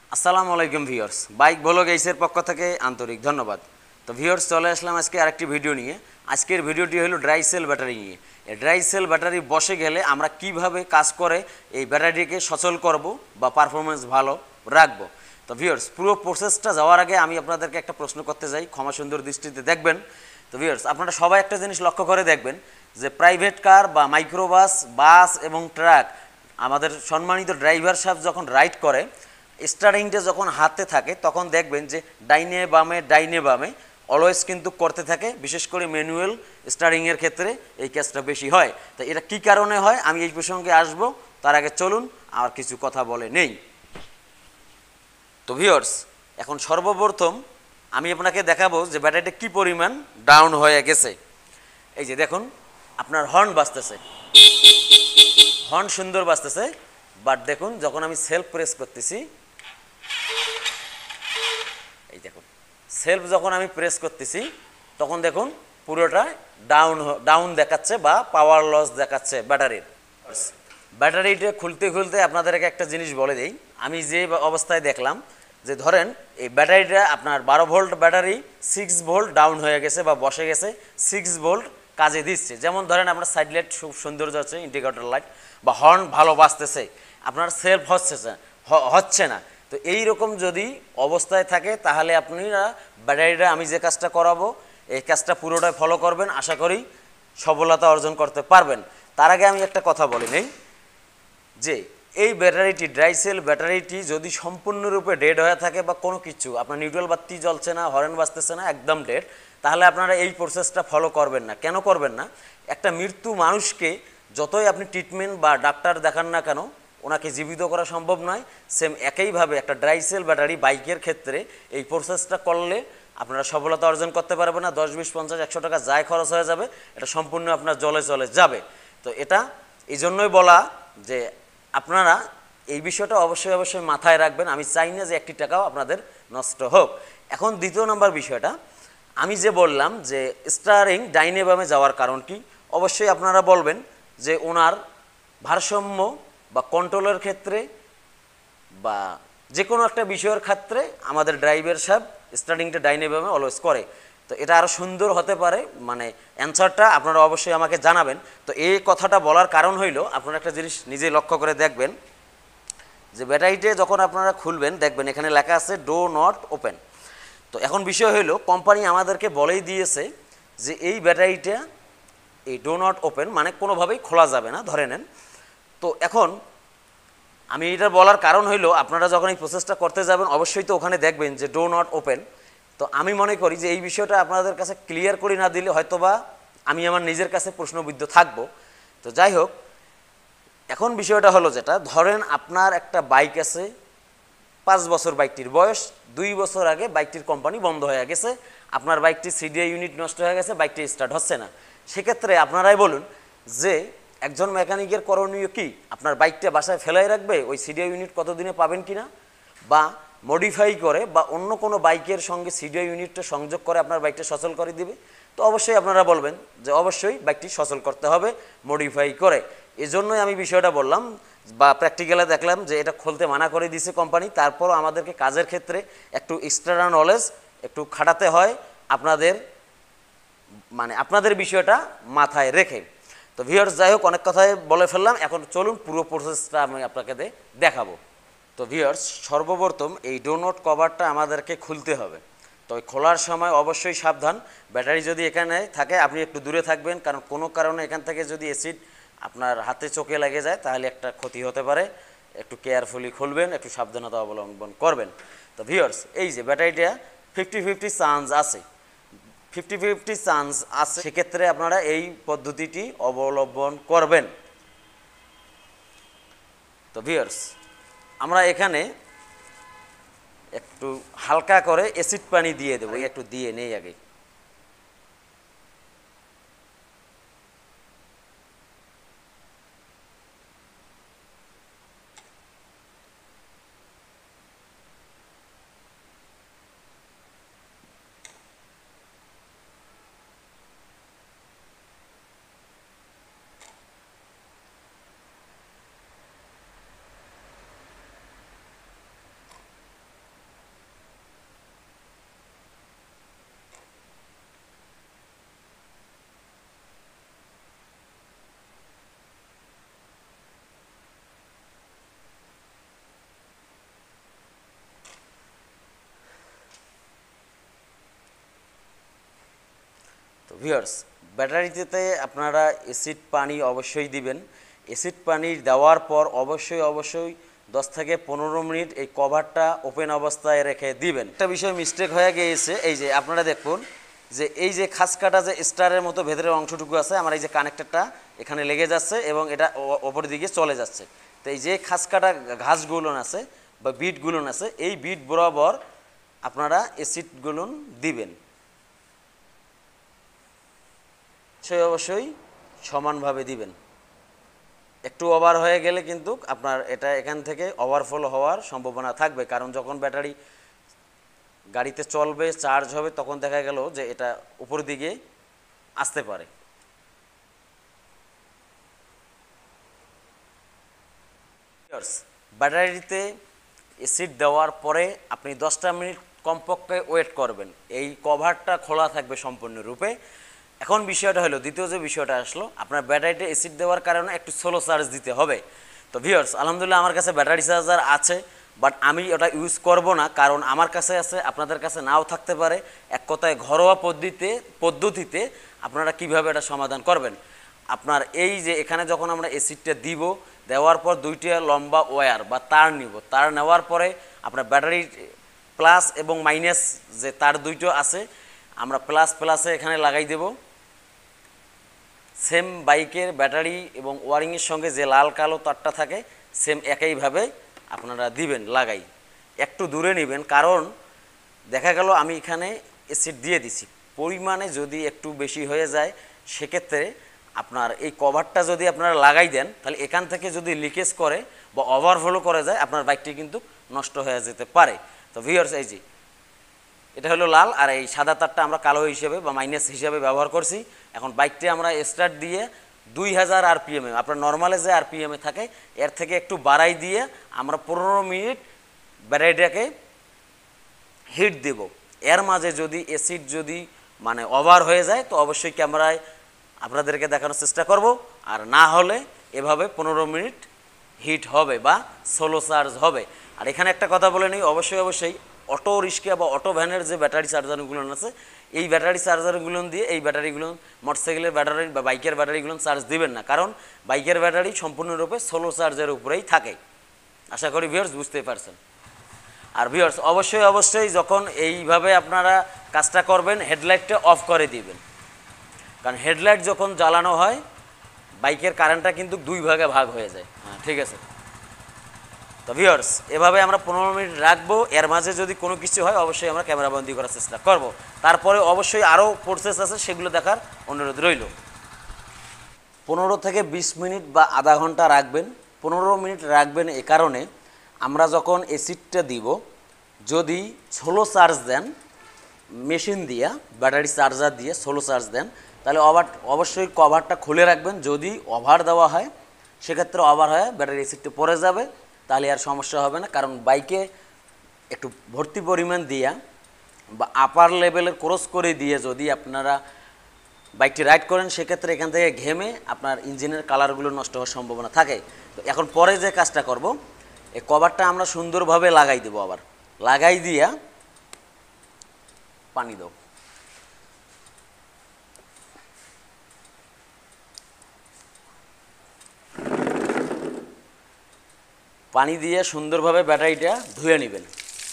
আসসালামু আলাইকুম viewers, bike blog এইসের পক্ষ থেকে আন্তরিক ধন্যবাদ। তো ভিউয়ার্স, চলে আসলাম আজকে আরেকটি ভিডিও নিয়ে। আজকের ভিডিওটি হলো ড্রাইসেল ব্যাটারি নিয়ে। এই ড্রাইসেল ব্যাটারি বসে গেলে আমরা কিভাবে কাজ করে এই ব্যাটারিকে সচল করব বা পারফরমেন্স ভালো রাখবো। তো ভিউয়ার্স, পুরো প্রসেসটা যাওয়ার আগে আমি আপনাদেরকে একটা প্রশ্ন করতে চাই, ক্ষমা সুন্দর দৃষ্টিতে দেখবেন। তো ভিউয়ার্স, আপনারা সবাই একটা জিনিস লক্ষ্য করে দেখবেন যে প্রাইভেট কার বা মাইক্রোবাস, বাস এবং ট্রাক আমাদের সম্মানিত ড্রাইভার সাহেব যখন রাইড করে, স্টারিংটা যখন হাতে থাকে তখন দেখবেন যে ডাইনে বামে অলওয়েজ কিন্তু করতে থাকে। বিশেষ করে ম্যানুয়াল স্টারিংয়ের ক্ষেত্রে এই কাজটা বেশি হয়। তো এটা কি কারণে হয় আমি এই প্রসঙ্গে আসব, তার আগে চলুন আর কিছু কথা বলে নেই। তো ভিউয়ার্স, এখন সর্বপ্রথম আমি আপনাকে দেখাবো যে ব্যাটারিটা কি পরিমাণ ডাউন হয়ে গেছে। এই যে দেখুন, আপনার হর্ন বাজতেছে, হর্ন সুন্দর বাজতেছে, বাট দেখুন যখন আমি সেলফ প্রেস করতেছি, এই দেখুন সেলফ যখন আমি প্রেস করতেছি তখন দেখুন পুরোটা ডাউন দেখাচ্ছে বা পাওয়ার লস দেখাচ্ছে ব্যাটারির। ব্যাটারিটা খুলতে খুলতে আপনাদেরকে একটা জিনিস বলে দিই। আমি যে অবস্থায় দেখলাম যে ধরেন এই ব্যাটারিটা আপনার 12 ভোল্ট ব্যাটারি 6 ভোল্ট ডাউন হয়ে গেছে বা বসে গেছে, 6 ভোল্ট কাজে দিচ্ছে। যেমন ধরেন আপনার সাইড লাইট খুব সৌন্দর্য হচ্ছে, ইন্ডিকেটর লাইট বা হর্ন ভালো বাজতেছে, আপনার সেলফ হচ্ছে না। তো এই রকম যদি অবস্থায় থাকে তাহলে আপনারা ব্যাটারিটা আমি যে কাজটা করাবো এই কাজটা পুরোটাই ফলো করবেন, আশা করি সফলতা অর্জন করতে পারবেন। তার আগে আমি একটা কথা বলে নেই যে এই ব্যাটারিটি, ড্রাইসেল ব্যাটারিটি যদি সম্পূর্ণরূপে ডেড হয়ে থাকে বা কোনো কিছু আপনার নিউট্রাল বাতি জ্বলছে না, হর্ন বাজতেছে না, একদম ডেড, তাহলে আপনারা এই প্রসেসটা ফলো করবেন না। কেন করবেন না? একটা মৃত্যু মানুষকে যতই আপনি ট্রিটমেন্ট বা ডাক্তার দেখান না কেন, ওনাকে জীবিত করা সম্ভব নয়। সেম একইভাবে একটা ড্রাইসেল ব্যাটারি বাইকের ক্ষেত্রে এই প্রসেসটা করলে আপনারা সফলতা অর্জন করতে পারবেন না। 10, 20, 50, 100 টাকা যাই খরচ হয়ে যাবে, এটা সম্পূর্ণ আপনার জলে চলে যাবে। তো এটা এই জন্যই বলা যে আপনারা এই বিষয়টা অবশ্যই মাথায় রাখবেন। আমি চাই না যে 1 টাকাও আপনাদের নষ্ট হোক। এখন দ্বিতীয় নম্বর বিষয়টা আমি যে বললাম যে স্টারিং ডাইনে বামে যাওয়ার কারণ কি, অবশ্যই আপনারা বলবেন যে ওনার ভারসাম্য বা কন্ট্রোলের ক্ষেত্রে বা যে কোনো একটা বিষয়ের ক্ষেত্রে আমাদের ড্রাইভার সাহেব স্টার্টিংটা ডাইনে বামে অলওয়েজ করে। তো এটা আরও সুন্দর হতে পারে, মানে অ্যান্সারটা আপনারা অবশ্যই আমাকে জানাবেন। তো এই কথাটা বলার কারণ হইল আপনারা একটা জিনিস নিজে লক্ষ্য করে দেখবেন যে ব্যাটারিতে যখন আপনারা খুলবেন দেখবেন এখানে লেখা আছে ডো নট ওপেন। তো এখন বিষয় হইল কোম্পানি আমাদেরকে বলেই দিয়েছে যে এই ব্যাটারিটা এই ডো নট ওপেন মানে কোনোভাবেই খোলা যাবে না, ধরে নেন। তো এখন আমি এটা বলার কারণ হইল আপনারা যখন এই প্রসেসটা করতে যাবেন অবশ্যই তো ওখানে দেখবেন যে ডো নট ওপেন। তো আমি মনে করি যে এই বিষয়টা আপনাদের কাছে ক্লিয়ার করে না দিলে হয়তোবা আমি আমার নিজের কাছে প্রশ্নবিদ্ধ থাকব। তো যাই হোক, এখন বিষয়টা হলো যেটা ধরেন আপনার একটা বাইক আছে, 5 বছর বাইকটির বয়স, 2 বছর আগে বাইকটির কোম্পানি বন্ধ হয়ে গেছে, আপনার বাইকটি সিডিআই ইউনিট নষ্ট হয়ে গেছে, বাইকটি স্টার্ট হচ্ছে না। সেক্ষেত্রে আপনারাই বলুন যে একজন মেকানিকের করণীয় কি? আপনার বাইকটা বাসায় ফেলাই রাখবে, ওই সিডিআই ইউনিট কতদিনে পাবেন কিনা, বা মডিফাই করে বা অন্য কোনো বাইকের সঙ্গে সিডিআই ইউনিটটা সংযোগ করে আপনার বাইকটা সচল করে দিবে? তো অবশ্যই আপনারা বলবেন যে অবশ্যই বাইকটি সচল করতে হবে মডিফাই করে। এজন্যই আমি বিষয়টা বললাম বা প্র্যাকটিক্যালে দেখলাম যে এটা খুলতে মানা করে দিয়েছে কোম্পানি। তারপরও আমাদেরকে কাজের ক্ষেত্রে একটু এক্সট্রা নলেজ একটু খাটাতে হয় আপনাদের, মানে আপনাদের বিষয়টা মাথায় রেখে। তো ভিউয়ার্স, যাই হোক অনেক কথাই বলে ফেললাম, এখন চলুন পুরো প্রসেসটা আমি আপনাকে দেখাবো। তো ভিউয়ার্স, সর্বপ্রথম এই ডো নট কভারটা আমাদেরকে খুলতে হবে। তো খোলার সময় অবশ্যই সাবধান, ব্যাটারি যদি এখানে থাকে আপনি একটু দূরে থাকবেন, কারণ কোনো কারণে এখান থেকে যদি অ্যাসিড আপনার হাতে চোখে লেগে যায় তাহলে একটা ক্ষতি হতে পারে। একটু কেয়ারফুলি খুলবেন, একটু সাবধানতা অবলম্বন করবেন। তো ভিউয়ার্স, এই যে ব্যাটারিটা 50-50 চান্স আছে, 50-50 চান্স আছে, সেক্ষেত্রে আপনারা এই পদ্ধতিটি অবলম্বন করবেন। তো ভিউয়ার্স, আমরা এখানে একটু হালকা করে অ্যাসিড পানি দিয়ে দেবো, একটু দিয়ে নেই আগে। ভিউয়ার্স, ব্যাটারিতে আপনারা অ্যাসিড পানি অবশ্যই দিবেন। অ্যাসিড পানি দেওয়ার পর অবশ্যই 10 থেকে 15 মিনিট এই কভারটা ওপেন অবস্থায় রেখে দিবেন। একটা বিষয় মিস্টেক হয়ে গিয়েছে, এই যে আপনারা দেখুন যে এই যে খাস কাটা যে স্টারের মতো ভেতরের অংশটুকু আছে, আমার এই যে কানেক্টরটা এখানে লেগে যাচ্ছে এবং এটা ওপর দিকে চলে যাচ্ছে। তো এই যে খাস কাটা ঘাসগুলো আছে বা বিটগুলো আছে, এই বিট বরাবর আপনারা অ্যাসিডগুলো দিবেন। অবশ্যই সমানভাবে দিবেন। একটু ওভার হয়ে গেলে কিন্তু আপনার এটা এখান থেকে ওভারফ্লো হওয়ার সম্ভাবনা থাকবে, কারণ যখন ব্যাটারি গাড়িতে চলবে, চার্জ হবে, তখন দেখা গেল যে এটা উপর দিকে আসতে পারে। ব্যাটারিতে অ্যাসিড দেওয়ার পরে আপনি 10টা মিনিট কমপক্ষে ওয়েট করবেন। এই কভারটা খোলা থাকবে সম্পূর্ণরূপে। এখন বিষয়টা হলো, দ্বিতীয় যে বিষয়টা আসলো, আপনার ব্যাটারিতে অ্যাসিড দেওয়ার কারণে একটু স্লো চার্জ দিতে হবে। তো ভিউয়ার্স, আলহামদুলিল্লাহ আমার কাছে ব্যাটারি চার্জার আছে, বাট আমি ওটা ইউজ করব না, কারণ আমার কাছে আছে, আপনাদের কাছে নাও থাকতে পারে। এক কথায় ঘরোয়া পদ্ধতিতে আপনারা কিভাবে এটা সমাধান করবেন। আপনার এই যে এখানে যখন আমরা অ্যাসিডটা দিব, দেওয়ার পর 2টা লম্বা ওয়্যার বা তার নিব। তার নেওয়ার পরে আপনার ব্যাটারি প্লাস এবং মাইনাস যে তার 2টো আছে, আমরা প্লাসে এখানে লাগাই দেব। সেম বাইকের ব্যাটারি এবং ওয়ারিংয়ের সঙ্গে যে লাল কালো তারটা থাকে, সেম একইভাবে আপনারা দিবেন লাগাই। একটু দূরে নেবেন, কারণ দেখা গেল আমি এখানে অ্যাসিড দিয়ে দিছি, পরিমাণে যদি একটু বেশি হয়ে যায়, সেক্ষেত্রে আপনার এই কভারটা যদি আপনারা লাগাই দেন, তাহলে এখান থেকে যদি লিকেজ করে বা ওভারফ্লো করে যায়, আপনার বাইকটি কিন্তু নষ্ট হয়ে যেতে পারে। তো ভিউয়ার্স, এই যে এটা হলো লাল, আর এই সাদা তারটা আমরা কালো হিসেবে বা মাইনাস হিসেবে ব্যবহার করছি। এখন বাইকটি আমরা স্টার্ট দিয়ে 2000 RPM, আপনার নর্মালে যে RPM থাকে এর থেকে একটু বাড়াই দিয়ে আমরা 15 মিনিট ব্যাটারিটাকে হিট দেব। এর মাঝে যদি অ্যাসিড যদি মানে ওভার হয়ে যায়, তো অবশ্যই ক্যামেরায় আপনাদেরকে দেখানোর চেষ্টা করব, আর না হলে এভাবে 15 মিনিট হিট হবে বা স্লো চার্জ হবে। আর এখানে একটা কথা বলে নিই, অবশ্যই অটো রিক্সা বা অটো ভ্যানের যে ব্যাটারি চার্জারগুলো আছে, এই ব্যাটারি চার্জারগুলো দিয়ে এই ব্যাটারিগুলো মোটরসাইকেলের ব্যাটারি বা বাইকের ব্যাটারিগুলো চার্জ দিবেন না, কারণ বাইকের ব্যাটারি সম্পূর্ণরূপে স্লো চার্জের উপরেই থাকে। আশা করি ভিউয়ার্স বুঝতে পারছেন। আর ভিউয়ার্স, অবশ্যই যখন এইভাবে আপনারা কাজটা করবেন, হেডলাইটটা অফ করে দিবেন, কারণ হেডলাইট যখন জ্বালানো হয়, বাইকের কারেন্টটা কিন্তু 2 ভাগে ভাগ হয়ে যায়। হ্যাঁ, ঠিক আছে। তো ভিউয়ার্স, এভাবে আমরা 15 মিনিট রাখবো। এর মাঝে যদি কোনো কিছু হয়, অবশ্যই আমরা ক্যামেরাবন্দি করার চেষ্টা করব। তারপরে অবশ্যই আরও প্রসেস আছে, সেগুলো দেখার অনুরোধ রইল। 15 থেকে 20 মিনিট বা আধা ঘন্টা রাখবেন। 15 মিনিট রাখবেন এ কারণে, আমরা যখন অ্যাসিডটা দিব, যদি স্লো চার্জ দেন মেশিন দিয়া, ব্যাটারি চার্জার দিয়ে স্লো চার্জ দেন, তাহলে অবশ্যই কভারটা খুলে রাখবেন। যদি ওভার দেওয়া হয়, সেক্ষেত্রে ওভার হয়ে ব্যাটারি অ্যাসিডটা পড়ে যাবে, তাহলে আর সমস্যা হবে না। কারণ বাইকে একটু ভর্তি পরিমাণ দিয়া বা আপার লেভেলের ক্রস করে দিয়ে যদি আপনারা বাইকটি রাইড করেন, সেক্ষেত্রে এখান থেকে ঘেমে আপনার ইঞ্জিনের কালারগুলো নষ্ট হওয়ার সম্ভাবনা থাকে। তো এখন পরে যে কাজটা করব, এই কভারটা আমরা সুন্দরভাবে লাগাই দেবো। আবার লাগাই দিয়া পানি দাও, পানি দিয়ে সুন্দরভাবে ব্যাটারিটা ধুয়ে নেবেন,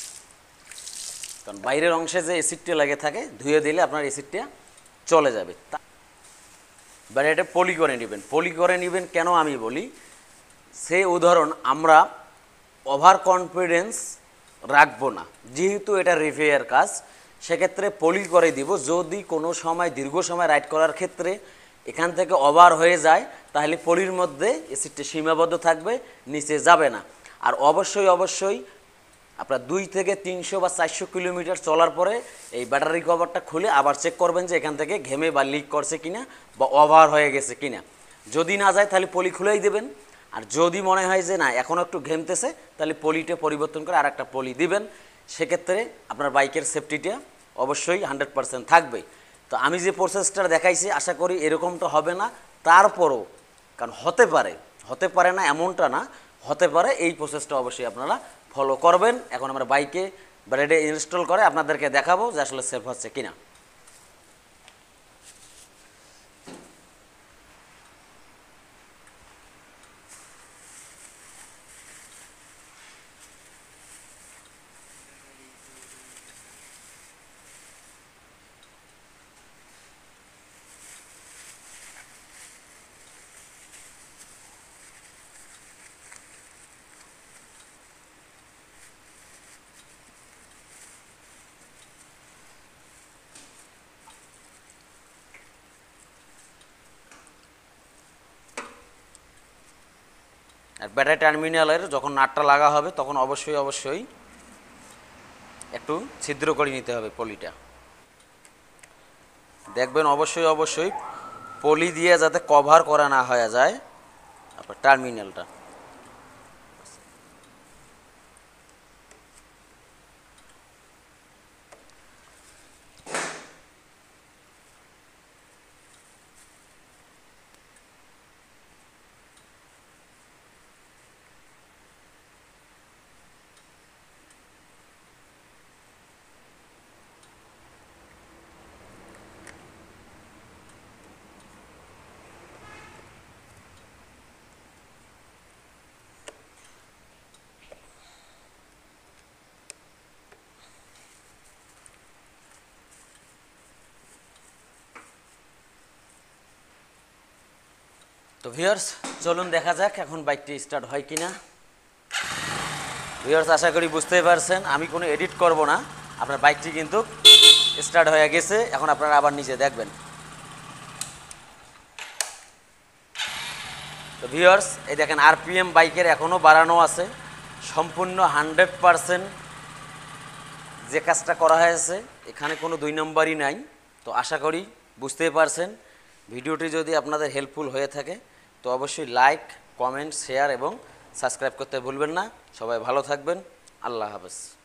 কারণ বাইরের অংশে যে অ্যাসিডটা লেগে থাকে, ধুয়ে দিলে আপনার অ্যাসিডটা চলে যাবে। ব্যাটারিটা পলি করে নেবেন। কেন আমি বলি, সেই উদাহরণ, আমরা ওভার কনফিডেন্স রাখবো না, যেহেতু এটা রিপেয়ার কাজ, সেক্ষেত্রে পলি করে দিব। যদি কোনো সময় দীর্ঘ সময় রাইড করার ক্ষেত্রে এখান থেকে ওভার হয়ে যায়, তাহলে পলির মধ্যে অ্যাসিডটা সীমাবদ্ধ থাকবে, নিচে যাবে না। আর অবশ্যই আপনার 2 থেকে 300 বা 400 কিলোমিটার চলার পরে এই ব্যাটারি কভারটা খুলে আবার চেক করবেন যে এখান থেকে ঘেমে বা লিক করছে কিনা বা ওভার হয়ে গেছে কিনা। যদি না যায়, তাহলে পলি খুলেই দেবেন। আর যদি মনে হয় যে না, এখনও একটু ঘেমতেছে, তাহলে পলিটা পরিবর্তন করে আর একটা পলি দিবেন। সেক্ষেত্রে আপনার বাইকের সেফটিটা অবশ্যই 100% থাকবে। তো আমি যে প্রসেসটা দেখাইছি, আশা করি এরকমটা হবে না। তারপরও, কারণ হতে পারে না এমনটা না, হতে পারে, এই প্রসেসটা অবশ্যই আপনারা ফলো করবেন। এখন আমরা বাইকে ব্যাটারি ইনস্টল করে আপনাদেরকে দেখাবো যে আসলে সেফ হচ্ছে কিনা। আর ব্যাটারি টার্মিনালের যখন নাটটা লাগা হবে তখন অবশ্যই একটু ছিদ্র করে নিতে হবে পলিটা। দেখবেন অবশ্যই পলি দিয়ে যাতে কভার করা না হয়ে যায় আপনার টার্মিনালটা। তো ভিউয়ার্স চলুন দেখা যাক এখন বাইকটি স্টার্ট হয় কিনা। ভিউয়ার্স আশা করি বুঝতেই পারছেন আমি কোনো এডিট করব না, আপনার বাইকটি কিন্তু স্টার্ট হয়ে গেছে। এখন আপনারা আবার নিচে দেখবেন। তো ভিউয়ার্স এই দেখেন আরপিএম বাইকের এখনও বাড়ানো আছে, সম্পূর্ণ 100% যে কাজটা করা হয়েছে এখানে কোনো 2 নম্বরই নাই। তো আশা করি বুঝতেই পারছেন। ভিডিওটি যদি আপনাদের হেল্পফুল হয়ে থাকে তো অবশ্যই লাইক, কমেন্ট, শেয়ার এবং সাবস্ক্রাইব করতে ভুলবেন না। সবাই ভালো থাকবেন। আল্লাহ হাফেজ।